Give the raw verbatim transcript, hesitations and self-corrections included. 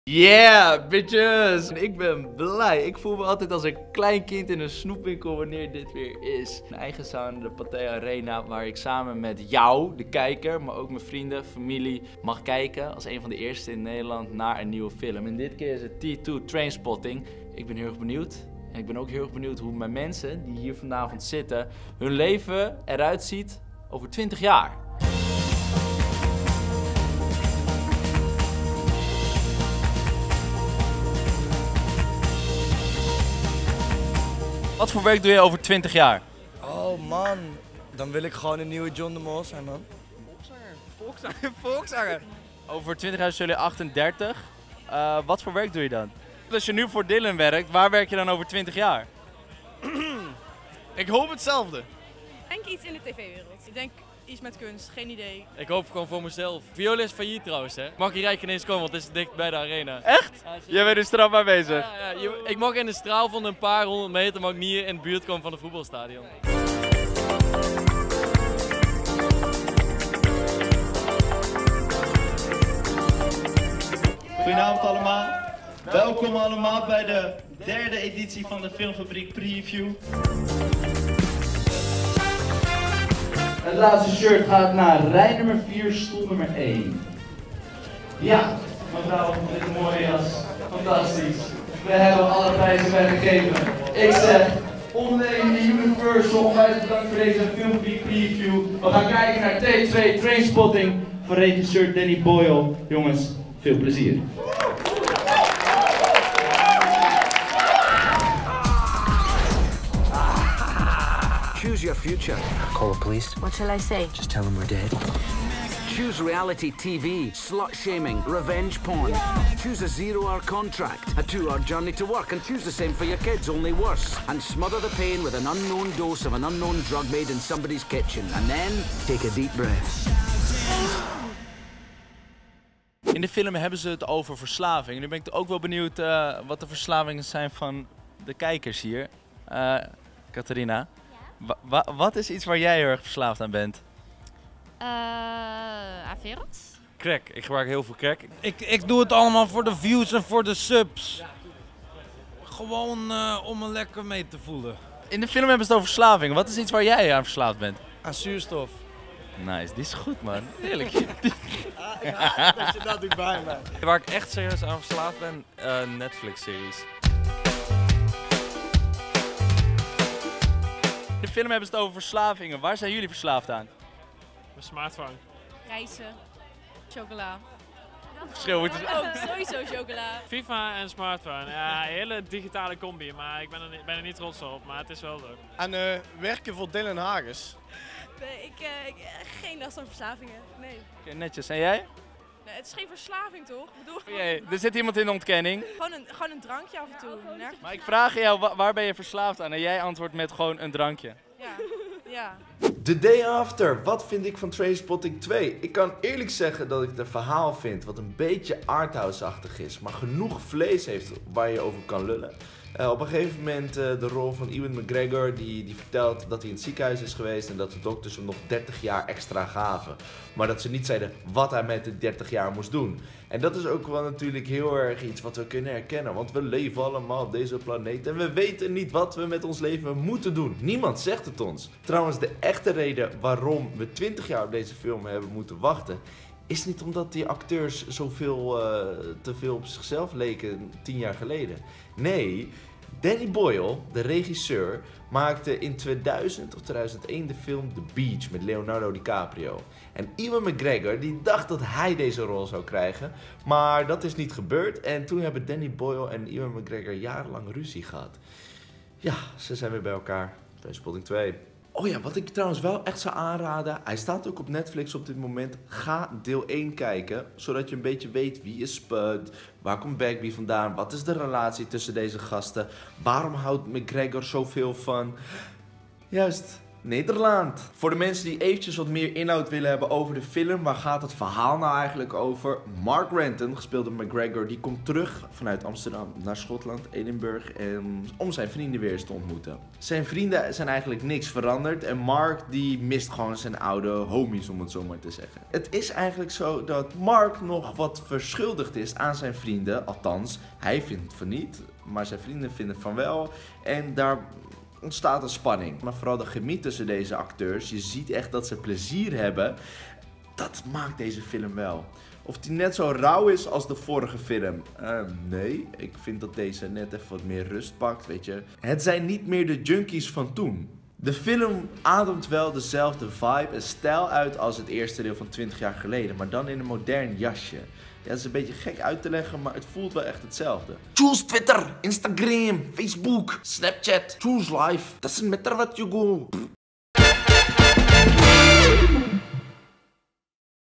Yeah, bitches! Ik ben blij. Ik voel me altijd als een klein kind in een snoepwinkel wanneer dit weer is. Een eigen zaal in de Pathé Arena waar ik samen met jou, de kijker, maar ook mijn vrienden, familie, mag kijken als een van de eerste in Nederland naar een nieuwe film. En dit keer is het T twee Trainspotting. Ik ben heel erg benieuwd. En ik ben ook heel erg benieuwd hoe mijn mensen die hier vanavond zitten, hun leven eruit ziet over twintig jaar. Wat voor werk doe je over twintig jaar? Oh man, dan wil ik gewoon een nieuwe John de Mol zijn, man. Volkszanger. Volkszanger. Volkszanger. Over twintig jaar zijn jullie achtendertig. Uh, wat voor werk doe je dan? Als je nu voor Dylan werkt, waar werk je dan over twintig jaar? Ik hoop hetzelfde. Ik denk iets in de tv-wereld. Ik denk iets met kunst, geen idee. Ik hoop gewoon voor mezelf. Viola is failliet trouwens, hè. Mag je rijk ineens komen, want het is dicht bij de arena. Echt? Ja, Jij bent er straf mee bezig? Ja, ja, je, ik mag in de straal van een paar honderd meter, mag ik niet in de buurt komen van het voetbalstadion. Goedenavond allemaal. Welkom allemaal bij de derde editie van de Filmfabriek Preview. Het laatste shirt gaat naar rij nummer vier, stoel nummer één. Ja, mevrouw, dit mooie jas. Fantastisch. We hebben alle prijzen weggegeven. Ik zeg, ondernemende Universal, onwijs bedankt voor deze Filmfabriek Preview. We gaan kijken naar T twee Trainspotting van regisseur Danny Boyle. Jongens, veel plezier. Choose your future. Call the police. What shall I say? Just tell them we're dead. Choose reality T V, slut shaming, revenge porn. Choose a zero-hour contract, a two-hour journey to work, and choose the same for your kids, only worse. And smother the pain with an unknown dose of an unknown drug made in somebody's kitchen. And then take a deep breath. In de film hebben ze het over verslaving. Nu ben ik ook wel benieuwd uh, wat de verslavingen zijn van de kijkers hier. Uh, Catharina, wa wa wat is iets waar jij heel erg verslaafd aan bent? Uh, Averos? Crack. Ik gebruik heel veel crack. Ik, ik doe het allemaal voor de views en voor de subs. Gewoon uh, om me lekker mee te voelen. In de film hebben ze het over verslaving. Wat is iets waar jij aan verslaafd bent? Aan zuurstof. Nice, die is goed man. Heerlijk. Ja, dat je dat doet bij mij. Waar ik echt serieus aan verslaafd ben, uh, Netflix-series. In de film hebben ze het over verslavingen. Waar zijn jullie verslaafd aan? Mijn smartphone. Reizen. Chocola. Verschil moet het... Ook sowieso chocola. FIFA en smartphone. Ja, een hele digitale combi, maar ik ben er, niet, ben er niet trots op, maar het is wel zo. Aan uh, werken voor Dylan Hagens. Nee, ik, uh, ik uh, geen last van verslavingen. Nee. Okay, netjes. En jij? Nee. Het is geen verslaving toch? Ik bedoel, Oh jee, er zit iemand in de ontkenning. gewoon, een, gewoon een drankje af en toe. Nergens. Maar ik vraag jou, wa waar ben je verslaafd aan? En jij antwoordt met gewoon een drankje. Ja, ja. The Day After, wat vind ik van Trainspotting twee? Ik kan eerlijk zeggen dat ik het een verhaal vind wat een beetje arthouse-achtig is, maar genoeg vlees heeft waar je over kan lullen. Uh, op een gegeven moment uh, de rol van Ewan McGregor, die, die vertelt dat hij in het ziekenhuis is geweest en dat de dokters hem nog dertig jaar extra gaven. Maar dat ze niet zeiden wat hij met de dertig jaar moest doen. En dat is ook wel natuurlijk heel erg iets wat we kunnen herkennen, want we leven allemaal op deze planeet en we weten niet wat we met ons leven moeten doen. Niemand zegt het ons. Trouwens, de echte reden waarom we twintig jaar op deze film hebben moeten wachten, is niet omdat die acteurs zoveel uh, te veel op zichzelf leken tien jaar geleden. Nee, Danny Boyle, de regisseur, maakte in tweeduizend of tweeduizend één de film The Beach met Leonardo DiCaprio. En Ewan McGregor die dacht dat hij deze rol zou krijgen, maar dat is niet gebeurd. En toen hebben Danny Boyle en Ewan McGregor jarenlang ruzie gehad. Ja, ze zijn weer bij elkaar. Trainspotting twee. Oh ja, wat ik trouwens wel echt zou aanraden, hij staat ook op Netflix op dit moment. Ga deel één kijken, zodat je een beetje weet wie is Spud, waar komt Bagby vandaan, wat is de relatie tussen deze gasten, waarom houdt McGregor zoveel van, juist, Nederland. Voor de mensen die eventjes wat meer inhoud willen hebben over de film, waar gaat het verhaal nou eigenlijk over? Mark Renton, gespeeld door McGregor, die komt terug vanuit Amsterdam naar Schotland, Edinburgh, en om zijn vrienden weer eens te ontmoeten. Zijn vrienden zijn eigenlijk niks veranderd en Mark die mist gewoon zijn oude homies, om het zo maar te zeggen. Het is eigenlijk zo dat Mark nog wat verschuldigd is aan zijn vrienden, althans, hij vindt van niet, maar zijn vrienden vinden van wel, en daar ontstaat een spanning. Maar vooral de chemie tussen deze acteurs, je ziet echt dat ze plezier hebben, dat maakt deze film wel. Of die net zo rauw is als de vorige film? Uh, nee, ik vind dat deze net even wat meer rust pakt, weet je. Het zijn niet meer de junkies van toen. De film ademt wel dezelfde vibe en stijl uit als het eerste deel van twintig jaar geleden, maar dan in een modern jasje. Ja, dat is een beetje gek uit te leggen, maar het voelt wel echt hetzelfde. Choose Twitter, Instagram, Facebook, Snapchat, choose life. Doesn't matter what you go.